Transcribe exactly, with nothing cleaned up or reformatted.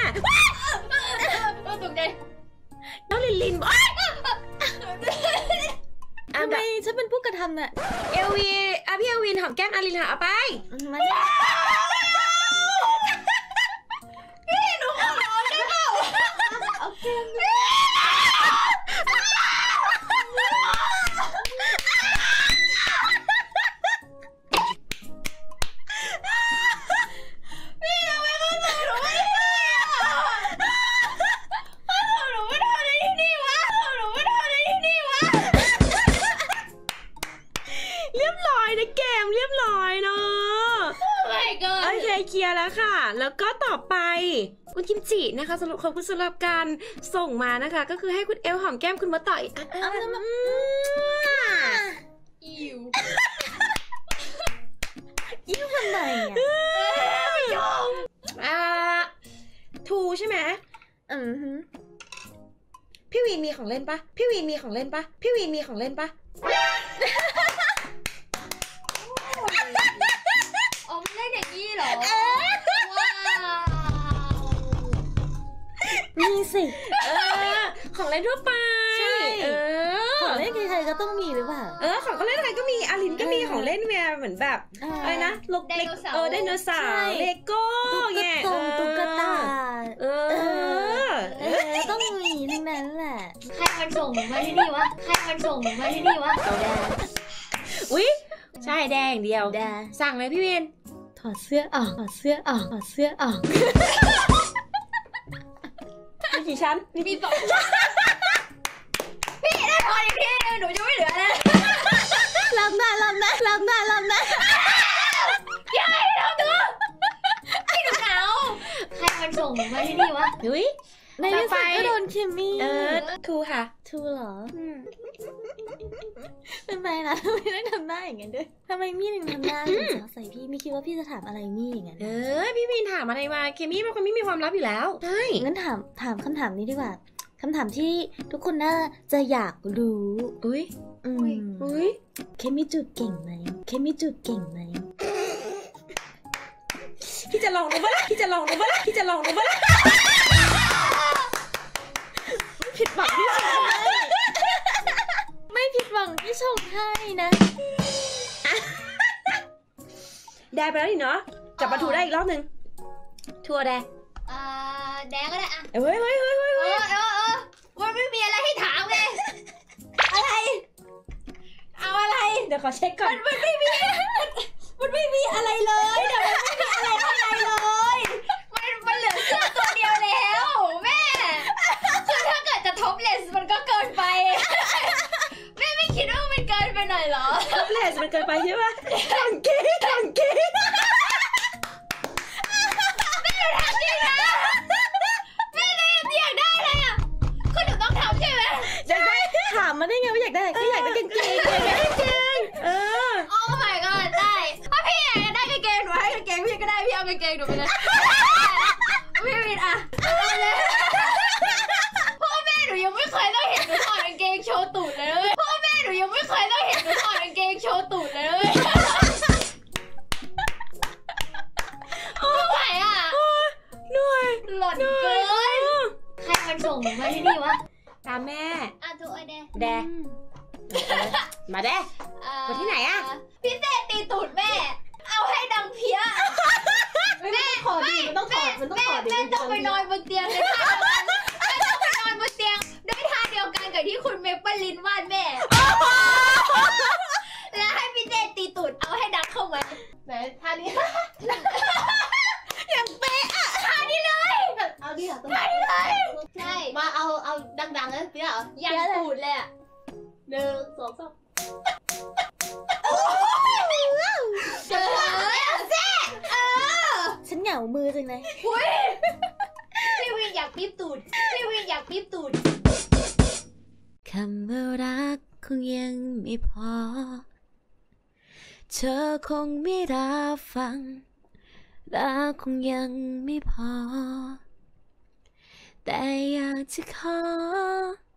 ตกใจน้องลินลินบอกทำไมฉันเป็นผู้กระทำน่ะเอลวีอ่ะพี่เอลวินหอมแก้มอารินหาเอาไปพี่หนูขอร้องได้เปล่าโอเคเคลียร์แล้วค่ะแล้วก็ต่อไปคุณกิมจินะคะสำหรับขอบคุณสำหรับการส่งมานะคะก็คือให้คุณเอลหอมแก้มคุณมาต่อยอิวอิวทำไมอ่ะไม่ยอมอ่าทูใช่ไหมอือฮึพี่วีนมีของเล่นปะพี่วีนมีของเล่นปะพี่วีนมีของเล่นปะอ๋อมันเล่นอย่างนี้เหรอมีสิเออของเล่นทั่วไปใช่เออของเล่นใครๆก็ต้องมีหรือเปล่าเออของเล่นอะไรก็มีอารินก็มีของเล่นแมวเหมือนแบบอะไรนะลูกเล็กเออไดโนเสาร์เลโก้ไงตุ๊กตาเออต้องมีทั้งนั้นแหละใครมันส่งมาที่นี่วะใครมันส่งมาที่นี่วะอุ๊ยใช่แดงเดียวสั่งเลยพี่เวนถอดเสื้อออกถอดเสื้อออกถอดเสื้อออกมีกี่ชั้นมีสองชั้นพี่ได้พออีกทีนึงหนูจะไม่เหลือแล้วรับได้รับได้รับได้รับได้ยังไงเราตัวพี่หนูหนาวใครมันส่งมาที่นี่วะอุ้ยในที่สุดก็โดนเคมี่เออทูค่ะทูเหรอเป็นไงล่ะทำไมต้องทำหน้าอย่างนั้นด้วยทำไมมี่ถึงทำหน้าถึงจะใส่พี่ไม่คิดว่าพี่จะถามอะไรมี่อย่างนั้นเออพี่มีนถามอะไรมาเคมี่เป็นคนไม่มีความลับอยู่แล้วใช่งั้นถามถามคำถามนี้ดีกว่าคำถามที่ทุกคนน่าจะอยากรู้อุ้ยอุ้ยอุ้ยเคมี่จูบเก่งไหมเคมี่จูบเก่งไหมพี่จะลองดูบ้างพี่จะลองดูบ้างพี่จะลองดูบ้างผิดหวังที่ชงให้ไม่ผิดหวังที่ชงให้นะได้ไปแล้วนี่เนาะจับปลาทูได้อีกรอบนึงทัวร์แดงอ่าแดงก็ได้อะเฮ้ยเฮ้ยเฮ้ยเฮ้ยเออเออเออมันไม่มีอะไรให้ถามไงอะไรเอาอะไรเดี๋ยวขอเช็คก่อนมันไม่มีมันไม่มีอะไรเลยเดี๋ยวมันไม่มีอะไรข้างในเลยมันมันเหลือเสื้อตัวเดียวแล้วแม่คือถ้าเกิดจะท็อปเลสมันก็เกินไปแม่ไม่คิดว่ามันเกินไปหน่อยเหรอท็อปเลสมันเกินไปใช่ไหมทังกี้ทังกี้แม่ทำจริงนะแม่เลยอยากได้อะไรอ่ะคือหนูต้องทำใช่ไหมอยากได้ถามมาได้ไงว่าอยากได้ก็อยากได้กางเกงอยากได้กางเกงเออโอ้ my god ได้ถ้าพี่อยากได้กางเกงหนูให้กางเกงพี่ก็ได้พี่เอากางเกงหนูไปเลยพี่วินอ่ะพ่อแม่หนูยังไม่เคยต้องเห็นหนูถอดกางเกงโชว์ตูดเลยพ่อแม่หนูยังไม่เคยต้องเห็นหนูถอดกางเกงโชว์ตูดเลยไม่ไหวอ่ะเหนื่อยหล่นเกินใครมันส่งมาที่นี่วะตามแม่อ่ะทุกไอเดแดมาแดมาที่ไหนอ่ะพี่เต้ตีตูดแม่เอาให้ดังเพี้ยแม่ขอดีมันต้องขอมันต้องขอดีแม่ต้องไปนอนบนเตียงเลยค่ะแม่ต้องไปนอนบนเตียงด้วยท่าเดียวกันกับที่คุณเมเปิลลินวาดแม่แล้วให้พี่เต้ตีตูดเอาให้ดังเข้ามาไหนท่านี้อย่างเป๊ะอ่ะท่านี้เลยเอาดิอ่ะท่านี้เลยใช่มาเอาเอาดังๆเลยเปี้ยเหรออย่างตูดเลยอ่ะหนึ่งสองสามเจอแซ่เออฉันเหงามือจังเลยพี่วินอยากปี๊บตูดพี่วินอยากปี๊บตูดคำว่ารักคงยังไม่พอเธอคงไม่รับฟังรักคงยังไม่พอแต่อยากจะขอ